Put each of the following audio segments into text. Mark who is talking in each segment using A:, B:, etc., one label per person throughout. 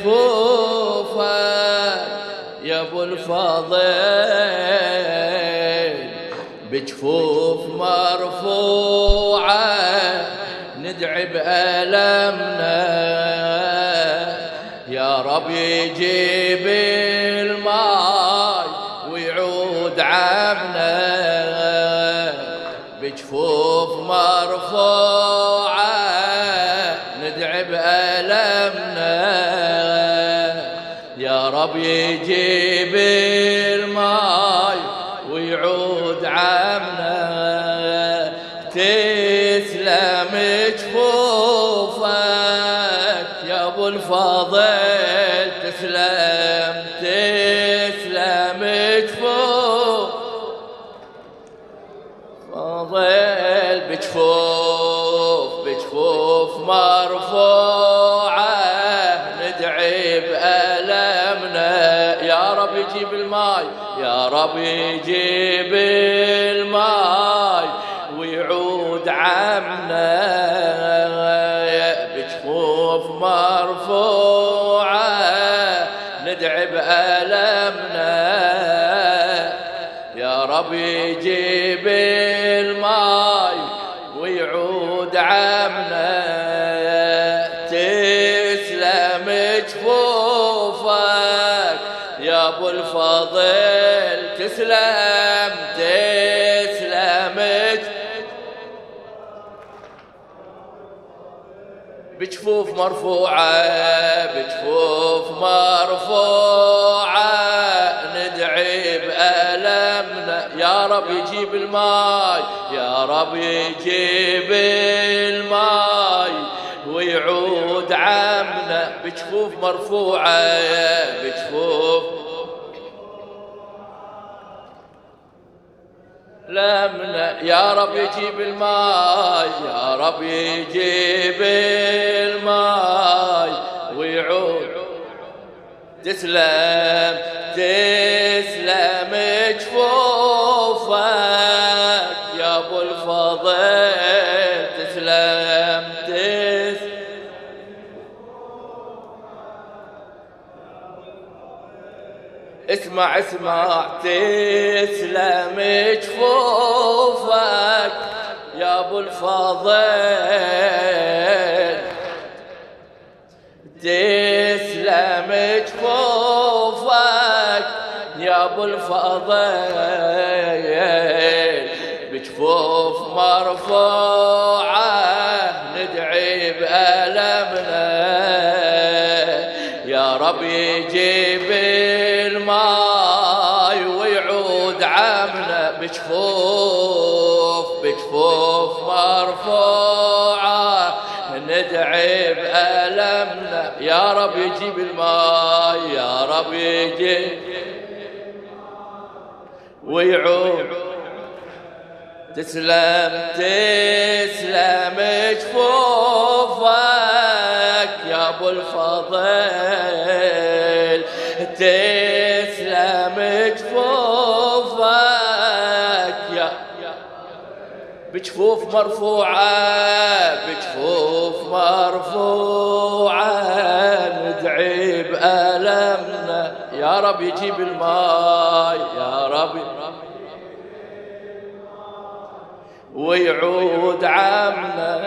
A: بجفوفك يا ابو الفضل، بجفوف مرفوعة ندعي بألمنا، يا رب يجيب الماي ويعود عمنا. بجفوف مرفوعة ندعي بألمنا، يا رب يجيب الماي ويعود عمنا. تسلم جفوفك يا ابو الفضل، تسلم جفوف فضل، بجفوف مرفوعة ندعي بألمنا، يا رب يجيب الماي، يا رب يجيب الماي ويعود عمنا. بجفوف مرفوعة ندعي بألمنا، يا رب يجيب الماي ويعود عمنا. تسلم جفوفك يا ابو الفضل، تسلم بجفوف مرفوعة ندعي بألمنا، يا رب يجيب الماي، يا رب يجيب الماي ويعود عمنا. بجفوف مرفوعة لمنا، يا رب يجيب الماي، يا رب يجيب الماي ويعود. تسلم جفوفك يا ابو الفضل، تسلم اسمع تسلم جفوفك يا ابو الفضل، تسلم جفوفك يا ابو الفضل. بجفوف مرفوعة ندعي بألمنا، يا رب يجيب الماي ويعود عمنا. بجفوف مرفوعة ندعي بألمنا، يا رب يجيب الماي، يا رب يجيب ويعود. تسلم جفوفك يا ابو الفضل، تسلم جفوفك يا بجفوف مرفوعة ندعي بألمنا، يا رب يجيب الماي، يا رب ويعود عمنا.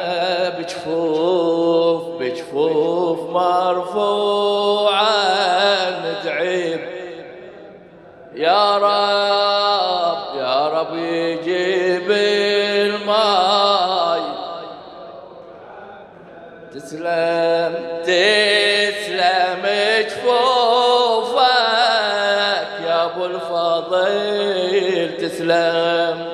A: بجفوف مرفوعة ندعي، يا رب يجيب الماي. تسلم جفوفك يا ابو الفضل، تسلم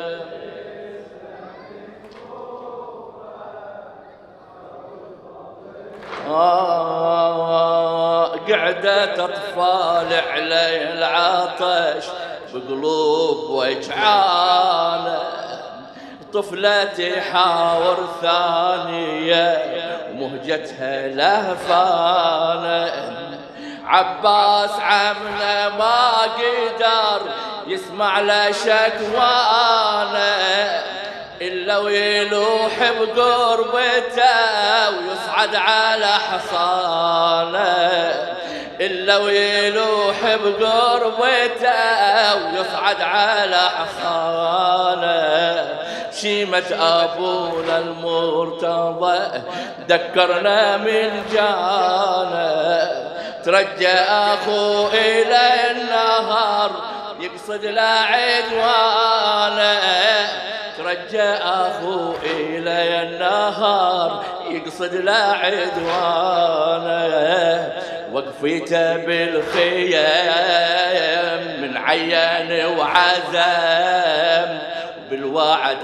A: قعدت أطفال علي العطش بقلوب وجعانة، طفلتي حاور ثانية ومهجتها لهفانة. عباس عمنا ما قدر يسمع له شكوانا، إلا ويلوح بقربته ويصعد على حصانه. إلا ويلوح بقربته ويصعد على حصانه. شيمة أبونا المرتضى ذكرنا من جانا، ترجى أخو إلى النهار يقصد لا عدوانه، ترجى أخو إلى النهار يقصد لا عدوانه. وقفيته بالخيام من عين وعزم، بالوعد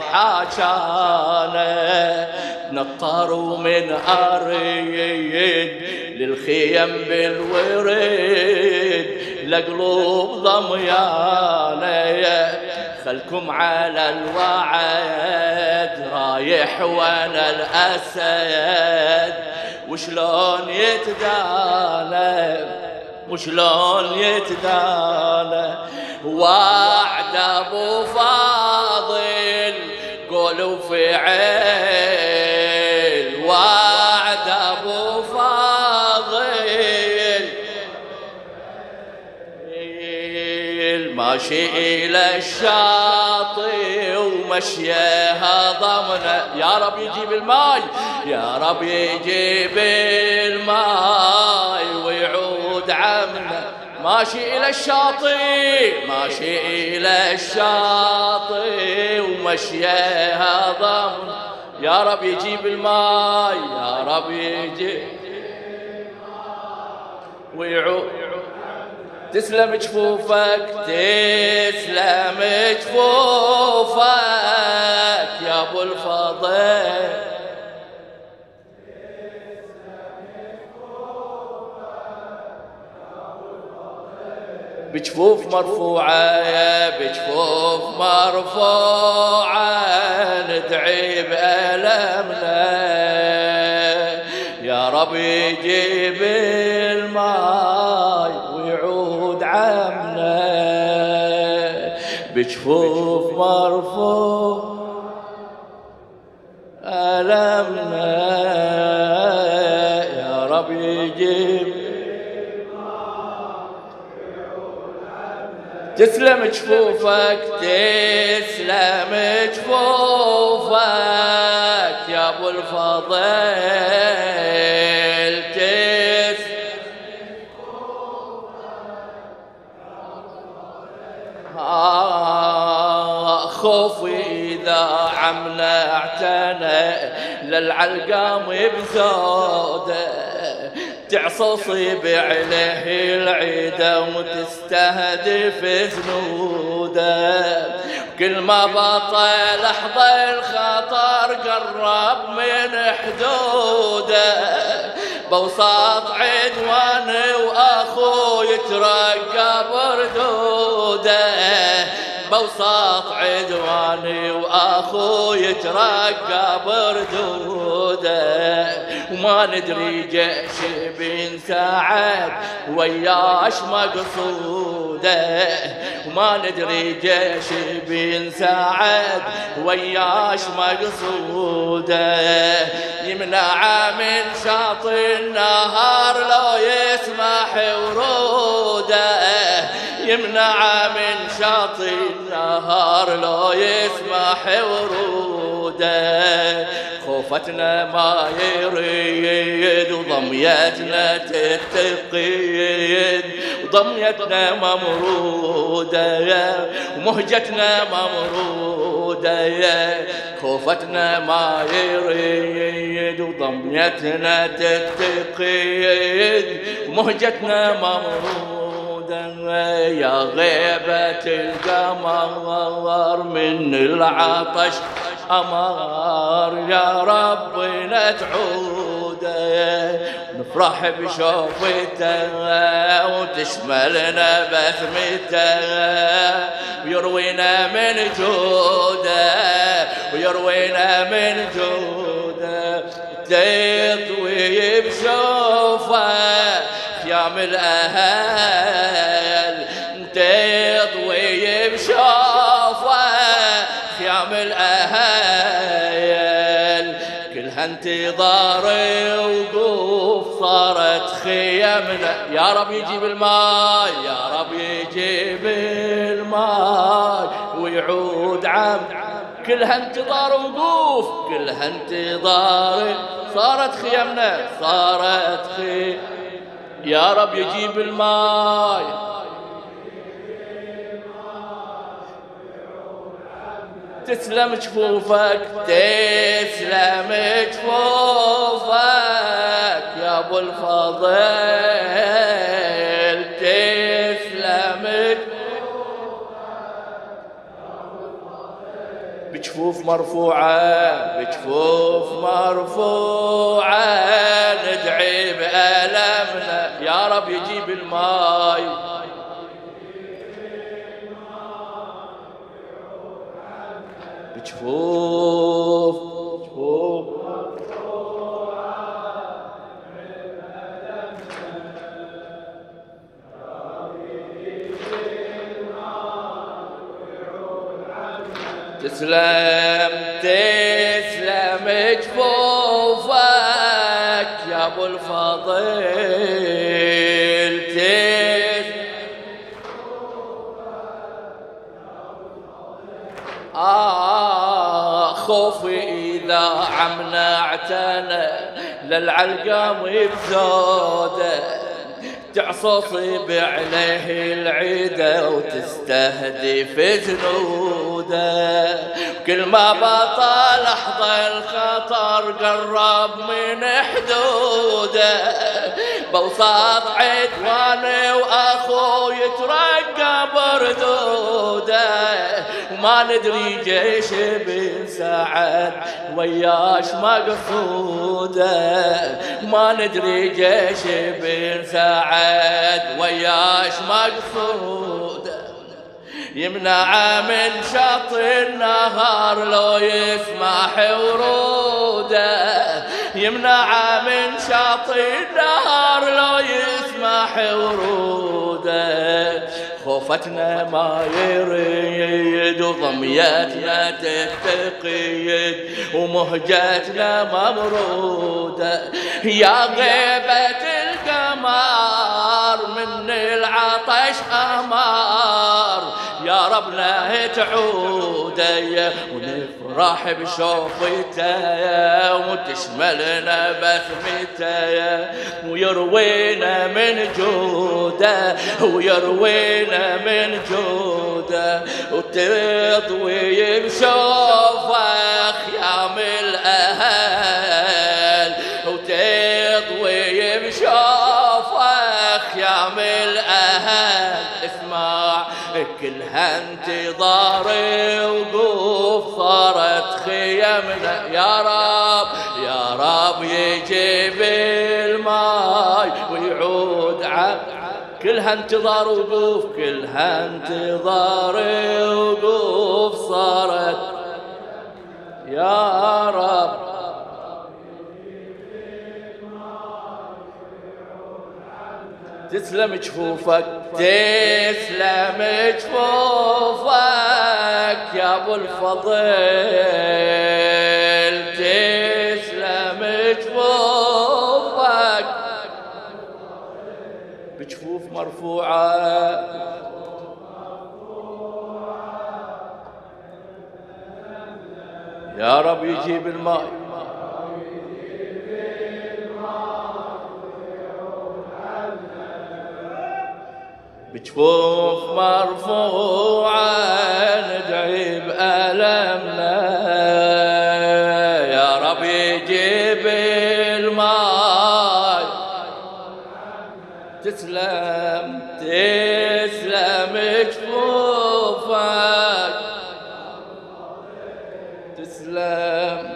A: حاجانا نطر ومن أريد للخيم بالورد لقلوب ضميانة. خلكم على الوعد رايح وانا الأسد، وشلون يتدانى وشلون يتدانى. وعد ابو فاضل قول وفعل، وعد ابو فاضل ماشي الى الشاطئ ومشيها ضمنه. يا رب يجيب الماي، يا رب يجيب الماي ويعود عمنا. ماشي إلى الشاطئ، ماشي إلى الشاطئ ومشيها ضمن. يا رب يجيب الماي، يا رب يجيب ويعود. تسلم جفوفك، تسلم جفوفك يا ابو الفضل. بجفوف مرفوعة، بجفوف مرفوعة ندعي بألمنا. يا رب يجيب الماي ويعود عمنا. بجفوف مرفوع ألمنا. يا رب يجيب. تسلم جفوفك، تسلم جفوفك يا ابو الفضل. خوفي إذا عمنا اعتنى للعلقام بزوده، تعصصي بعليه العيدة وتستهدف زنوده. كل ما بطل لحظة الخطر قرب من حدوده. بوساط عدواني واخو يترقى بردوده. بوساط عدواني واخو يترقى بردوده. وما ندري جيش بن سعد وياش مقصوده. وما ندري جيش بن سعد وياش مقصوده. يمنع من شاطئ النهار لو يسمح وروده. يمنع من شاطئ النهار لو يسمح وروده. خوفتنا ما يريد وضميتنا تتقيد. وضميتنا ممرودة ومهجتنا ممرودة. خوفتنا ما يريد وضميتنا تتقيد ومهجتنا ممرودة. يا غيبة القمر من العطش أمر، يا ربنا تعوده. نفرح بشوفته وتشملنا بثمته. ويروينا من جوده، ويروينا من جوده. تطوي بشوفه خيام الأهل. تطوي بشوفه خيام الأهل. كلها كلها انتظار وقوف صارت خيمنا. يا رب يجيب الماي يا رب يجيب الماي ويعود عام. كلها انتظار وقوف كلها انتظار صارت خيمنا صارت خيم. يا رب يجيب الماي تسلم جفوفك تسلم جفوفك يا ابو الفضل تسلم بجفوف مرفوعة بجفوف مرفوعة ندعي بألمنا. يا رب يجيب الماي بجفوف جفوف تسلم تسلم جفوفك يا ابو الفضل خوفي إذا عمنا اعتنى للعلقام بزوده تعصصي بعليه العيدة وتستهدف جنوده. كل ما بطل لحظة الخطر قرب من حدوده بوساط عدواني واخوي يترقب ردوده وما ندري جيش بن سعد وياش مقصوده ما ندري جيش بن سعد وياش مقصوده يمنع من شط النهار لو يسمح وروده يمنع من شط النهار لو يسمح وروده. خوفتنا ما يريد وضميتنا تتقيد ومهجتنا ممروده. يا غيبة القمر من العطش أمار يا ربنا تعودي ونفرح بشوفته وتشملنا بسمته ويروينا من جوده ويروينا من جوده وتضوي بشوفه خيام الأهل وتضوي بشوفه خيام الأهل. اسمع كلها انتظار وقوف صارت خيمنا. يا رب يجيب الماي ويعود كلها انتظار وقوف كلها انتظار وقوف صارت. يا رب تسلم جفوفك تسلم جفوفك يا ابو الفضل تسلم جفوفك بجفوف مرفوعة يا رب يجيب الماء بجفوف مرفوعة ندعي بألمنا. يا رب يجيب الماي تسلم تسلم جفوفك تسلم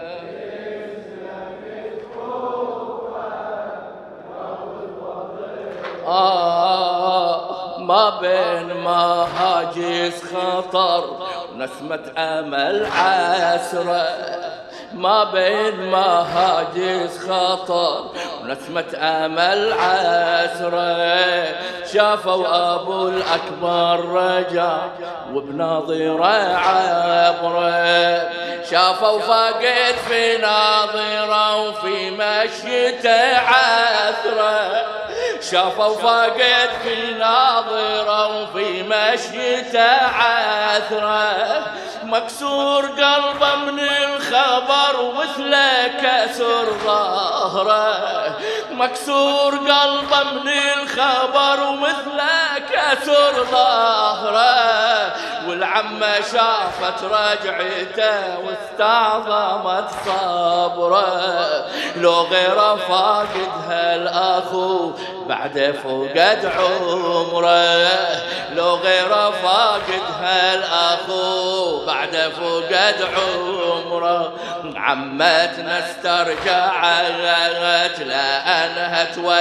A: ما بين مهاجس خطر ونسمة أمل عسرة ما بين مهاجس خطر ونسمة امل عسره. شافوا ابو الاكبر رجع وبناظره عبره. شافوا فاقد في ناظره وفي مشيته عثره. شافوا فاقد في ناظره وفي مشيته عثره. مكسور قلبه من الخبر ومثله كسر ظهره. مكسور قلبه من الخبر ومثله كسر ظهره. والعمة شافت رجعته واستعظمت صبره. لو غيره فاقدها الاخو بعد فقد عمره. لو غيره فاقدها الاخو بعد فقد عمره. عمتنا استرجعت لانها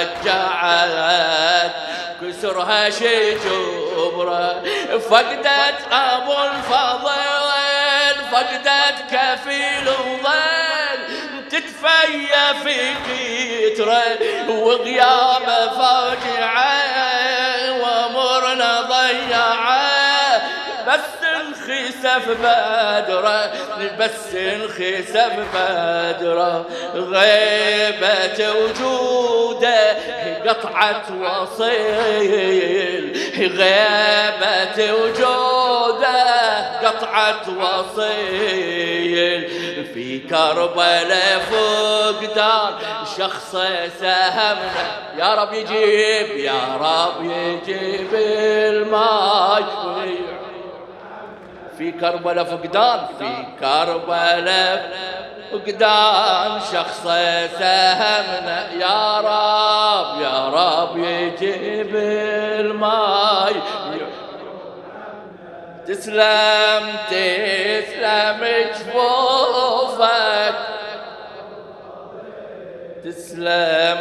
A: توجعت كسرها شي جبره. فقدت ابو الفضل فقدت كفيل وظل تتفيا في كتره. وغيابه فاجعه وامرنا ضيعه بس انخسف بدره. بس انخسف بدره. غيبة وجوده قطعة وصيل. غيبة وجوده قطعة وصيل. في كربلاء فقدان شخص ساهمنا. يا رب يجيب يا رب يجيب الماي. في كربلاء فقدان في كربلاء فقدان شخص ساهمنا. يا رب يجيب الماي. تسلم جفوفك تسلم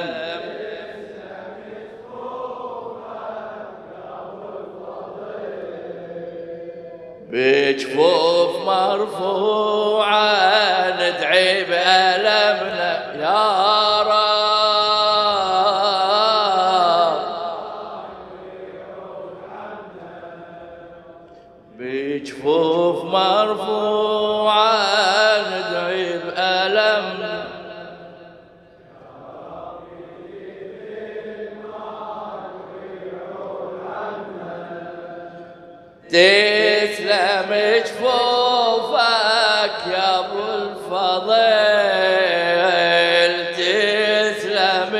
A: بجفوف مرفوعة ندعي بألمنا. يا رب بجفوف مرفوعة ندعي بألمنا. تسلم جفوفك يا ابو الفضل. تسلم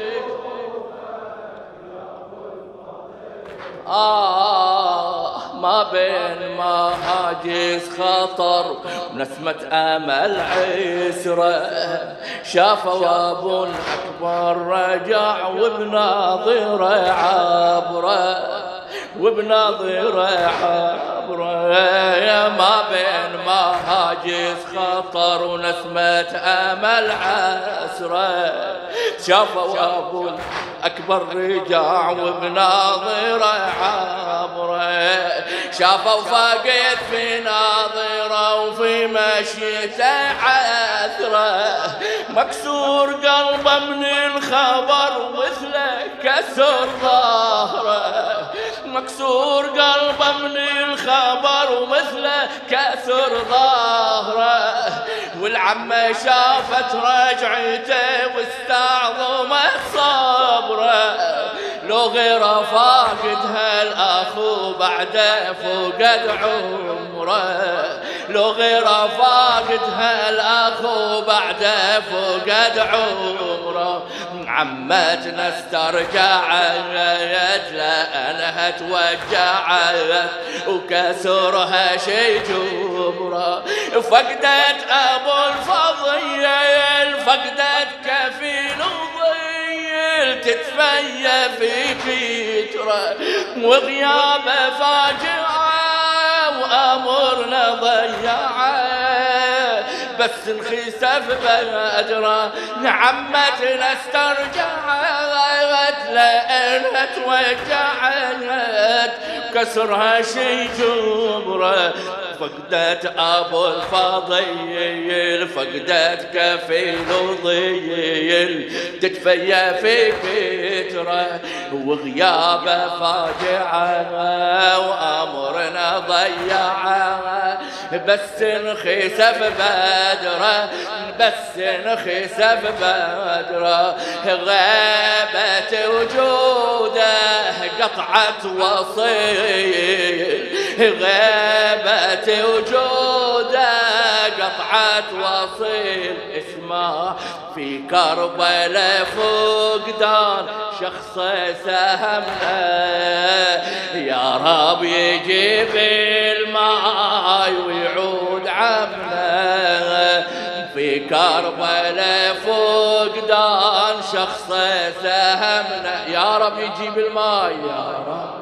A: ما بين ما هاجس خطر ونسمة امل عسره. شافوا ابو الاكبر رجع وبناظره عبره. وبناظره عبره. ما بين ما هاجس خطر ونسمة امل عسره. شافوا ابو الاكبر رجع وبناظره عبره. شافوا فاقد في ناظره وفي مشيته عثره. مكسور قلبه من الخبر ومثله كسر ظهره. مكسور قلبه من الخبر ومثله كسر ظهره. والعمة شافت رجعته واستعظمت صبره. لو غيره فاقدها الاخو بعده فقد عمره. لو غيره فاقدها الاخو بعده فقد عمره. عمتنا استرجعت لانها توجعت وكسرها شي جبره. فقدت ابو الفضيل فقدت كفيل وظيل تتفيا في كتره. وغيابه فاجعه وامرنا ضيعه بس انخسف بدره نعمتنا استرجعت لأنها توجعت كسرها شي جبره فقدت أبو الفضيل فقدت كفيل وضيل تتفيا في كتره وغيابه فاجعه وأمرنا ضيعه بس انخسف بدره بس انخسف بدره غابت وجوده قطعت وصيل غابت وجوده قطعت وصيل اسمه في كربلاء فقدان شخص سهمنا يا رب يجيب الماي ويعود عمنا في كربلاء فقدان شخص سهمنا يا رب يجيب الماي يا رب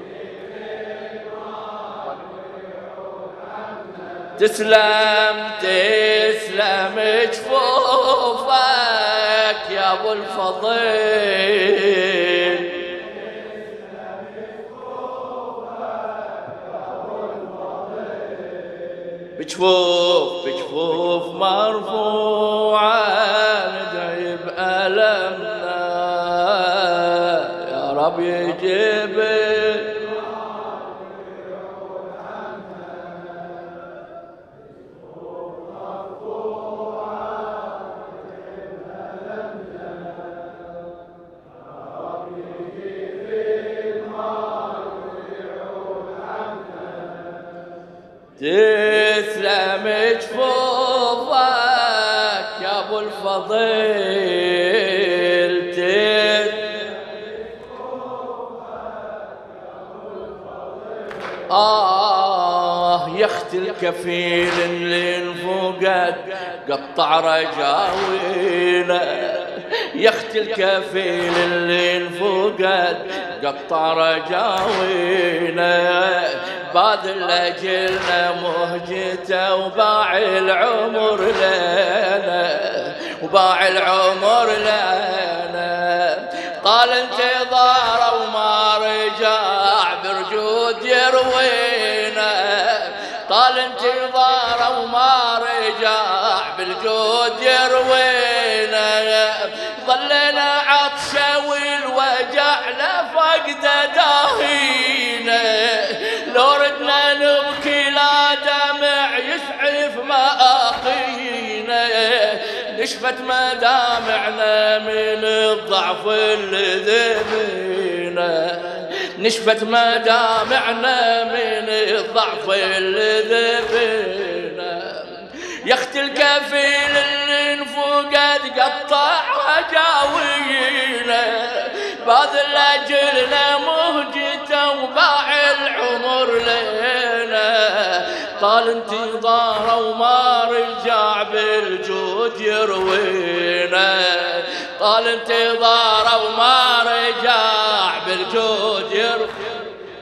A: تسلم تسلم جفوفك يا ابو الفضيل بجفوف مرفوعة ندعي بألمنا يا رب يجيب تسلم جفوفك يا ابو الفضيل يا اختي الكفيل اللي انفقد قطع رجاوينا يا اختي الكفيل اللي انفقد قطع رجاوينا باذل لاجلنا مهجته وباع العمر لنا وباع العمر لنا طال انتظاره وما رجع برجود يروينا طال انتظاره وما رجع بالجود يروينا ظلنا عطشه والوجع لفقده داهينا لو ردنا نبكي لا دمع يسعف مآخينا نشفت مدامعنا من الضعف اللي ذبينا نشفت مدامعنا من الضعف اللي ذبينا يا اختي الكفيل اللي انفقد قطع رجاوينا باذل لاجلنا مهجته وباع العمر لنا طال انتظاره وما رجع بالجود يروينا طال انتظاره وما رجع بالجود يروينا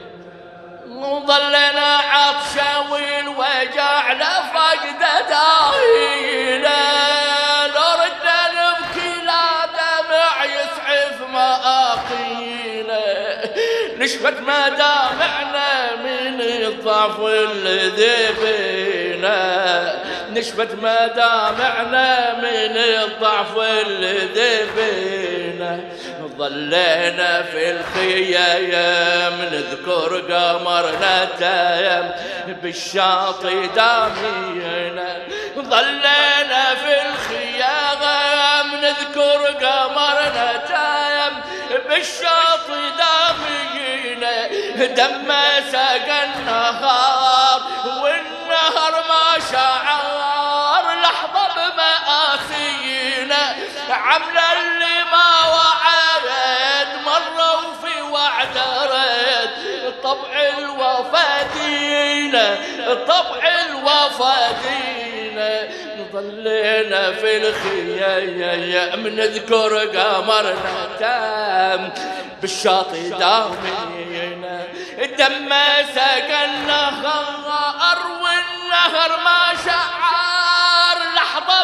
A: وظلنا عطشه والوجع لفقده داهينا لو ردنا نبكي لا دمع يسعف مآخينا نشفت مدامعنا من الضعف اللي ذبينا نشفت مدامعنا من الضعف اللي ذبينا ظلينا في الخيام نذكر قمرنا تايم بالشاطئ دامينا ظلينا في الخيام نذكر قمرنا تايم بالشاطئ دامينا دم سقى النهار والنهر ما شعر لحظة بمآسينا عمنا اللي ما وعد مروا في وعد رد طبع الوفادينا طبع الوفادينا ظلينا في الخيام نذكر قمرنا تام بالشاطئ دامينا دم سقى النهار والنهر ما شعر لحظة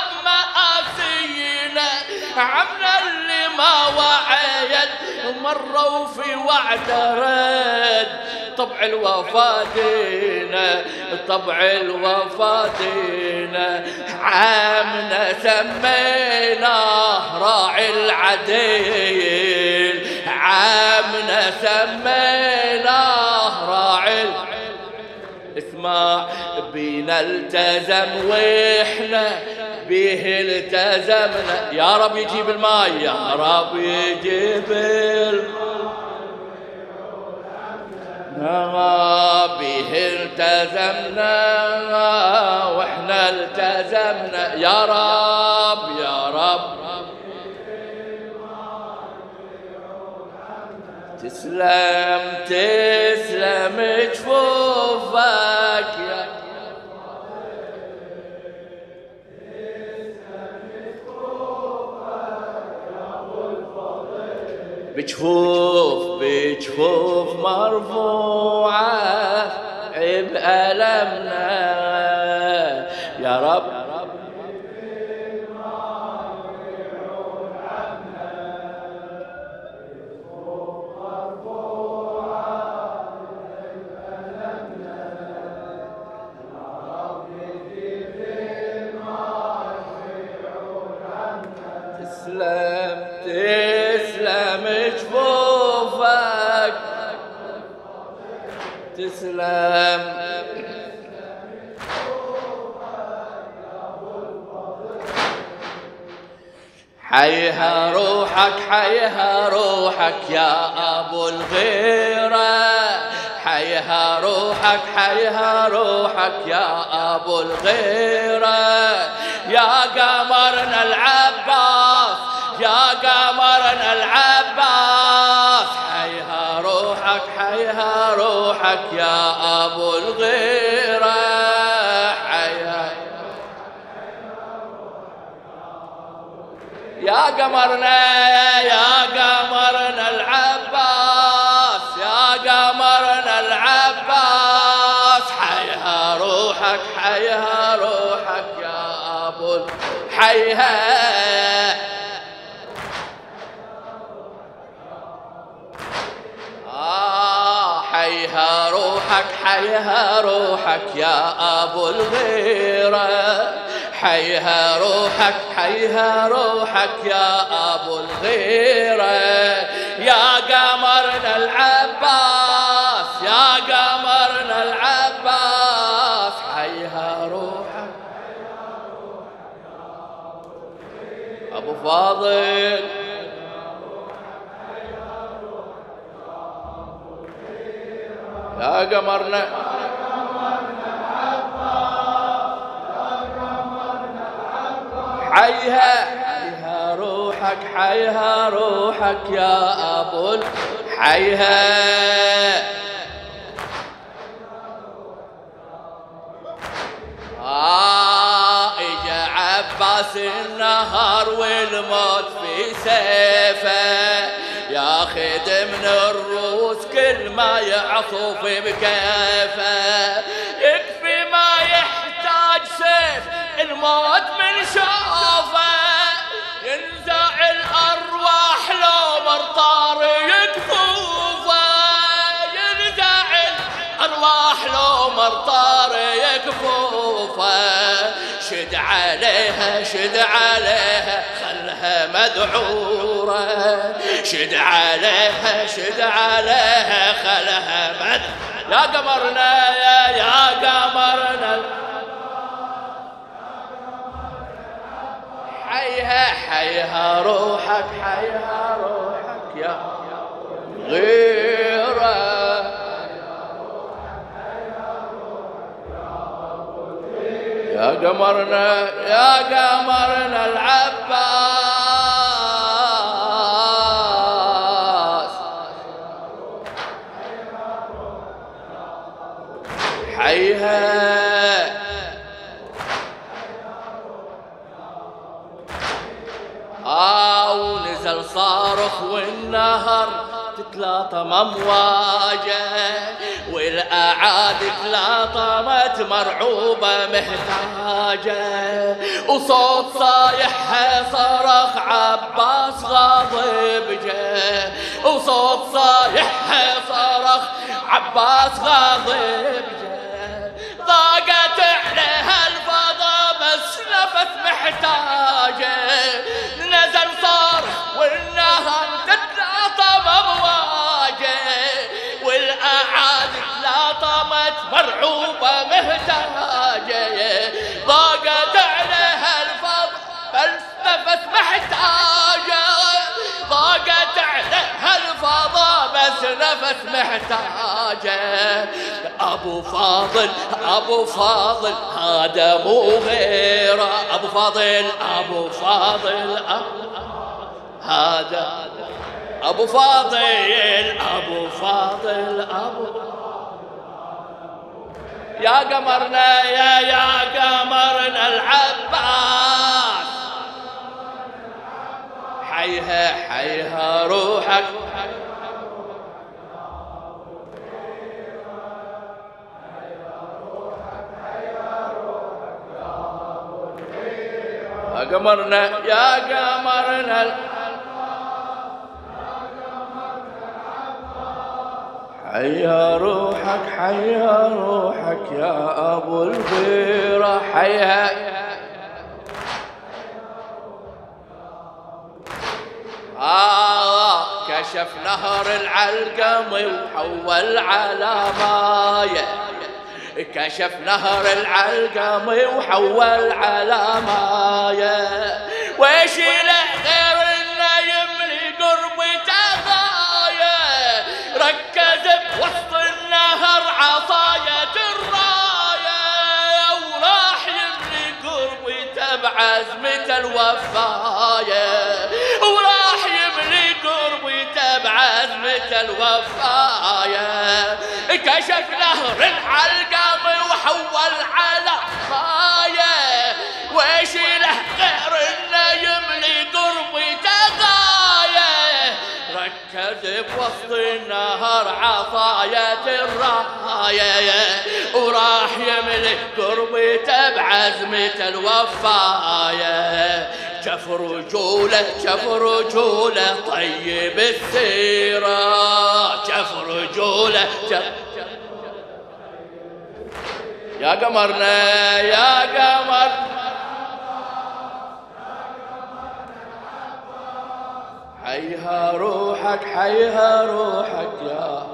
A: عمنا اللي ما وعيت مروا في وعده رد. طبع الوفا دينا طبع الوفا دينا عامنا سميناه راعي العديل عامنا سميناه راعي. اسمع بينا التزم واحنا به التزمنا. يا رب يجيب الماء يا رب يجيب الماء به التزمنا واحنا التزمنا. يا رب يا رب تسلم تسلم جفوفك يا بجفوف مرفوعة عيب ألمنا. يا رب تسلم تسلم جفوفك تسلم. حيها روحك حيها روحك يا أبو الغيرة حيها روحك حيها روحك يا أبو الغيرة. يا قمرنا العباس يا قمرنا العباس حيها روحك حيها روحك يا أبو الغيرة حيها يا قمرنا يا قمرنا العباس يا قمرنا العباس حيها روحك حيها روحك يا أبو حيها حيها روحك حيها روحك يا أبو الغيرة حيها روحك حيها روحك يا أبو الغيرة. يا قمرنا العباس يا قمرنا العباس حيها روحك أبو فاضل يا قمرنا حيها روحك حيها روحك يا أبو حيها. إجا عباس النهار والموت في سيفه ياخذ من الروس كل ما يعصف بكيفه. يكفي ما يحتاج سيف الموت من شوفه ينزع الأرواح لو مرطار يكفوفه ينزع الأرواح لو مرطار يكفوفه. شد عليها شد عليها خلها مذعورة شد عليها شد عليها خلها مذعورة. يا قمرنا يا قمرنا حيها روحك حيها روحك يا غيرة. يا قمرنا العباس حيها ونزل صارخ والنهر تلاطم امواجه والاعادي تلاطمت مرعوبه محتاجه وصوت صايحها صرخ عباس غاضب جه وصوت صايحها صرخ عباس غاضب جه ضاقت عليها الفضا بس نفس محتاجه نزل صارخ والنهر تتلاطم امواجه والاعادي تلاطمت مرعوبه محتاجه ضاقت عليها الفضا بس نفس محتاجه ضاقت عليها الفضا بس نفس محتاجه ابو فاضل ابو فاضل هذا مو غيره ابو فاضل ابو فاضل هذا ابو فاضل ابو فاضل ابو يا قمرنا يا قمرنا العباس حيها حيها روحك يا قمرنا يا قمرنا حيها روحك حيها روحك يا ابو الغيره حيها كشف نهر العلقم وحول على مايه كشف نهر العلقم وحول على مايه ويش له غير انه يملي قربته غايه ركز بوسط النهر عصايه الرايه وراح يملي قربته بعزمته الوفايه وراح يملي قربته بعزمته الوفايه كشف نهر العلقم وحول على مايه ويش له غير انه يملي قربته غايه ركز بوسط النهر عصايه الرايه وراح يملي قربته بعزمته الوفايه شف رجوله شف رجوله طيب السيره شف رجوله يا قمرنا يا قمر حيها روحك حيها روحك يا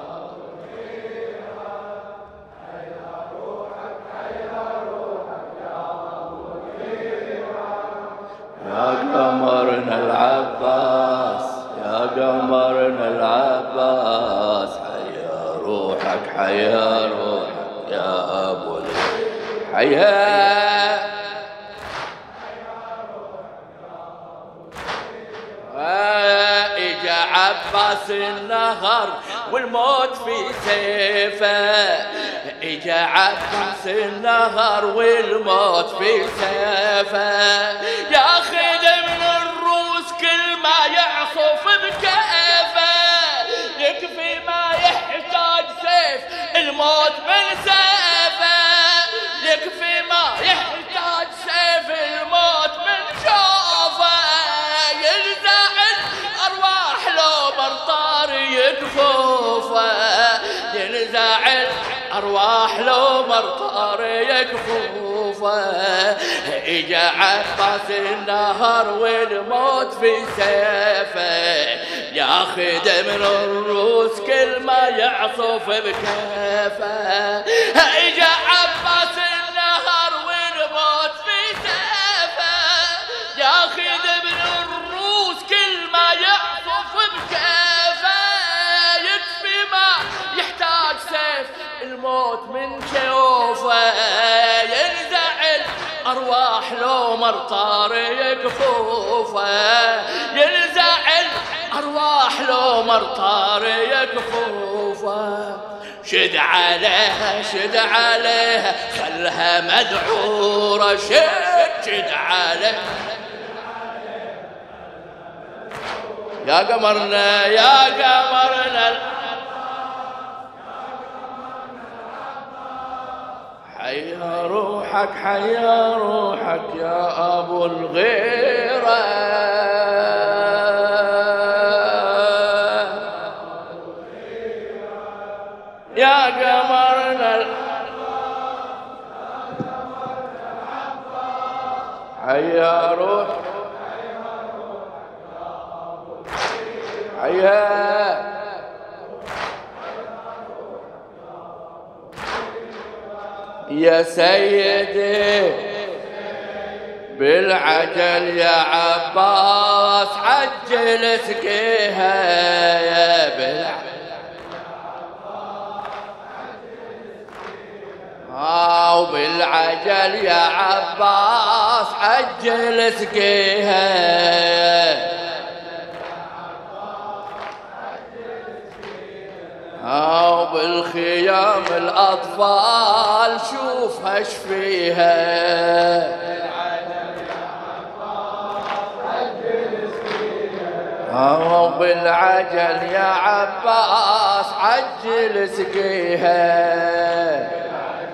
A: قمرنا العباس يا قمرنا العباس حيا روحك حيا روحك يا ابو حيا اجا عباس النهر والموت في سيفه اجا عباس النهر والموت في سيفه ياخذ من الروس كل ما يعصف بكيفه يكفي ما يحتاج سيف الموت من سيفه يكفي ما يحتاج سيف الموت من شوفه ينزع الارواح لو مرطار يكفوفه ينزع الارواح لو مرطار يكفوفه اجا عباس النهر والموت في سيفه ياخذ من الروس كل ما يعصف بكيفه اجا عباس النهر والموت في سيفه ياخذ من الروس كل ما يعصف بكيفه يكفي ما يحتاج سيف الموت من شوفه ينزع الارواح لو مرطار يكفوفه ينزع الارواح لو مرطار يكفوفه شد عليها شد عليها خلها مدعوره شد عليها يا قمرنا يا قمرنا حيا روحك حيا روحك يا أبو الغيرة يا قمرنا حيا روحك حيا يا سيدي بالعجل يا عباس عجل سقيها يا بالعجل وبالعجل يا عباس عجل سقيها وبالخيام الأطفال شوفها اش فيها وبالعجل يا عباس عجل سقيها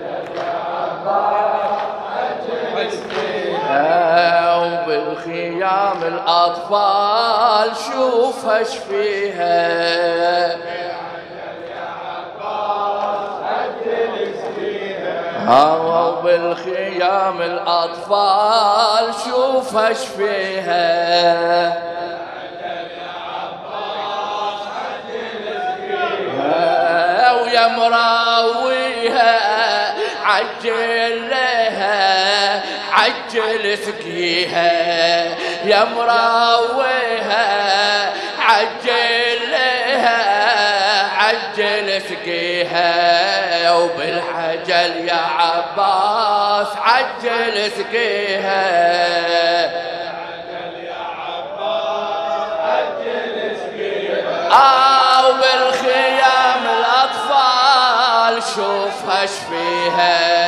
A: وبالخيام الأطفال شوفها اش فيها وبالخيام الأطفال شوفها اش فيها ويا مراويها عجل لها عجل سقيها يا مراويها عجل لها عجل سقيها وبالعجل يا عباس عجل سقيها وبالخيام الأطفال شوفها اش فيها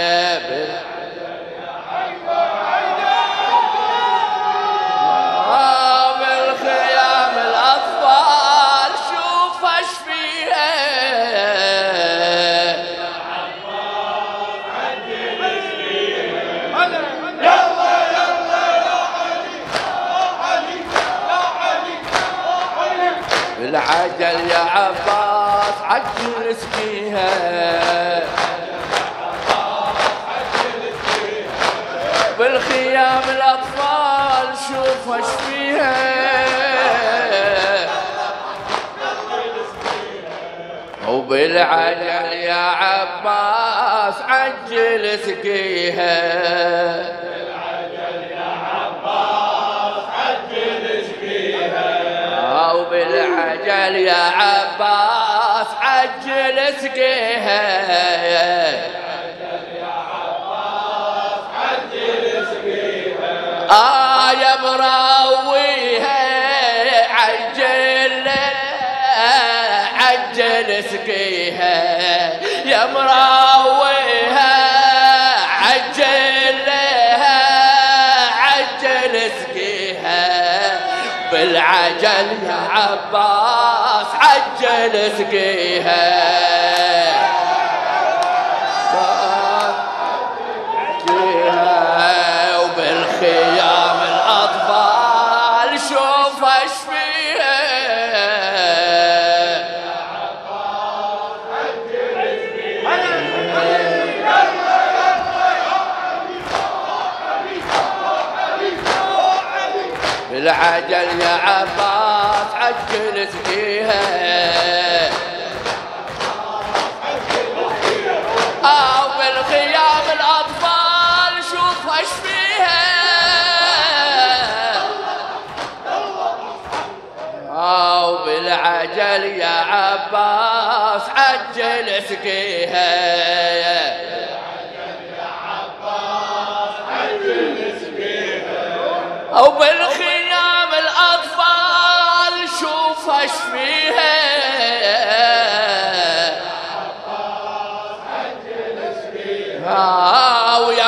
A: بالخيام الأطفال شوفها اش فيها بالعجل يا عباس عجل سقيها بالخيام الأطفال شوفها اش فيها وبالعجل يا عباس عجل سقيها وبالعجل يا عباس عجل سقيها يا مراويها عجل سقيها يا مراويها عجل سقيها بالعجل يا عباس عجل سقيها وبالخيام الأطفال شوفها اش فيها بالعجل يا عباس عجل سقيها وبالخيام الأطفال شوفها اش فيها وبالعجل يا عباس عجل سقيها وبالخيام الأطفال شوفها اش فيها ويا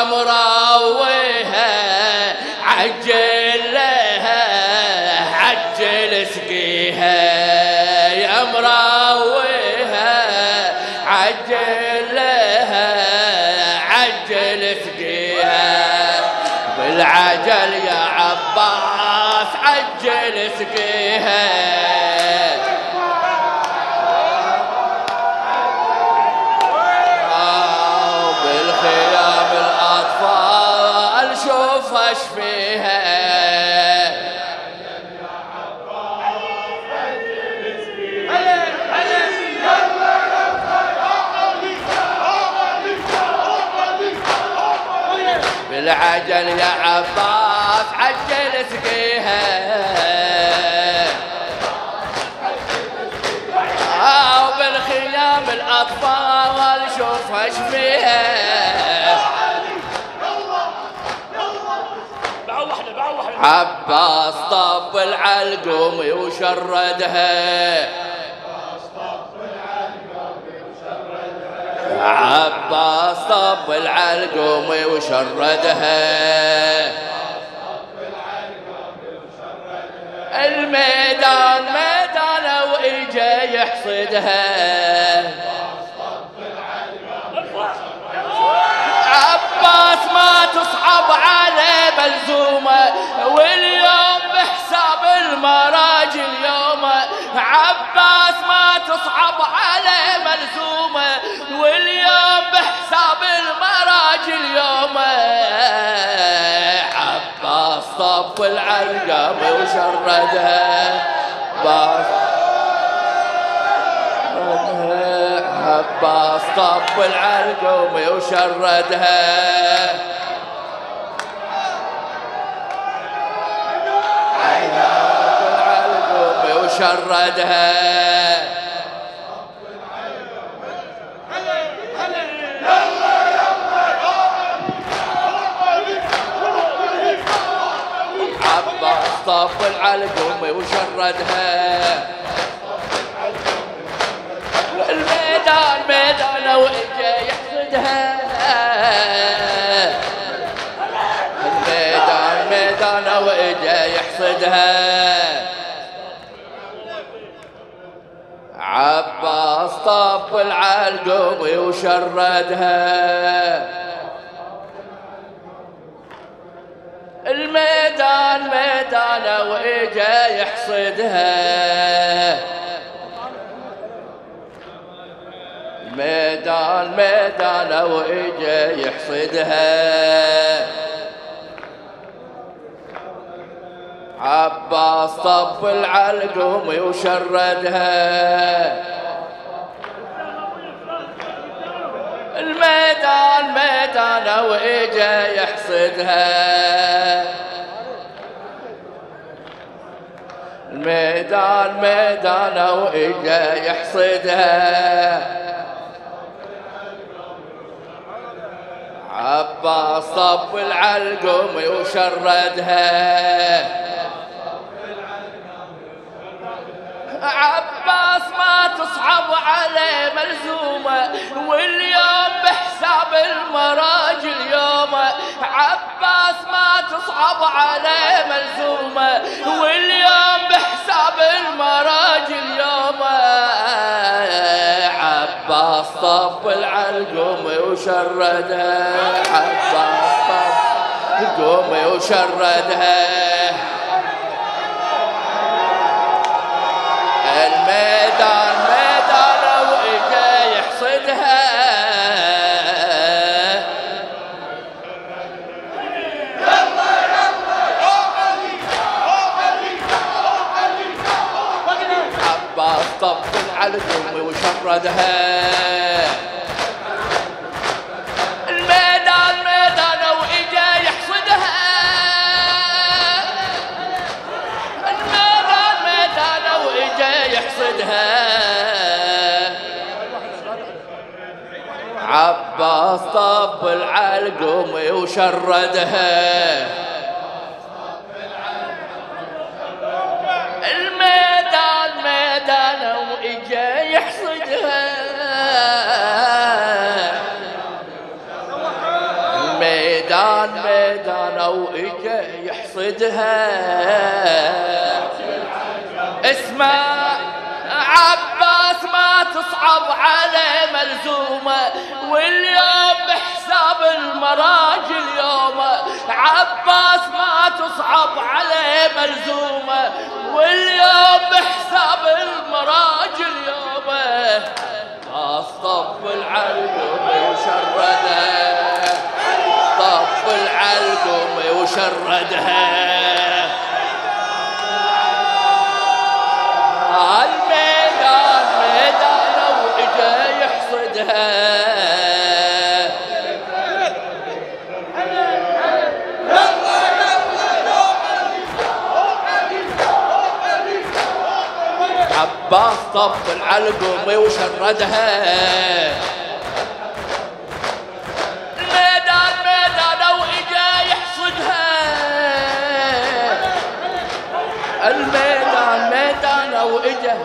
A: مراويها عجل لها عجل اسقيها يا مراويها، عجل لها عجل اسقيها بالعجل يا عباس، عجل اسقيها. بالخيام الأطفال شوف اش فيها، بالعجل يا عباس عجل اسقيها. بالخيام الأطفال شوف اش فيها، عباس طب العلقوم وشردها، عباس طب العلقوم وشردها، الميدان ميدانه واجا يحصدها، عباس ما تصعب عليه ملزومه، واليوم بحساب المراجل يومه، عباس ما تصعب عليه ملزومه، واليوم بحساب المراجل يومه، عباس طب العلقم وشردها، عباس طب العلقم وشردها، العلقم وشردها، عباس طب العلقم وشردها، الميدان ميدانه واجا يحصدها، الميدان ميدانه واجا يحصدها، عباس طب العلقم وشردها، الميدان ميدانه واجا يحصدها، الميدان ميدانه واجا يحصدها، عباس طب العلقم وشردها، الميدان ميدانه واجا يحصدها، الميدان ميدانه واجا يحصدها، عباس طب العلقم وشردها، عباس ما تصعب عليه ملزومه، واليوم بحساب المراجل يومه، عباس ما تصعب عليه ملزومه، واليوم بحساب المراجل يومه، عباس طب العلقم وشردها، عباس طب العلقم وشردها، الميدان ميدانه واجا يحصدها، عباس طب العلقم وشردها، الميدان ميدانه واجا يحصدها، الميدان ميدانه واجا يحصدها، عباس طب العلقم وشردها، الميدان ميدانه واجا يحصدها، الميدان ميدانه واجا يحصدها، اسمع عباس ما تصعب عليه ملزومة، واليوم بحساب المراجل يومه. عباس ما تصعب عليه ملزومة، واليوم بحساب المراجل يومه. طب العلقم وشردها، طب العلقم وشردها. الميدان ميدان واجا يحصدها. عباس طب العلقم وشردها. الميدان ميدان واجا يحصدها. الميدان ميدان واجا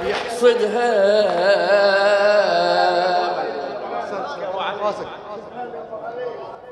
A: يحصدها.